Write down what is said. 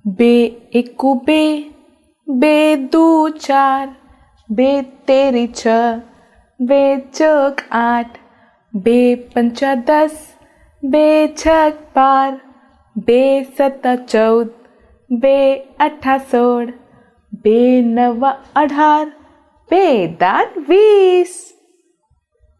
बे एकू बे, बे दू चार, बे तेरी छ, बे चौक 8, बे पंचा 10, बे छक 12, बे सत्ता 14, बे अठा 16, बे नवा 18, बे दान 20।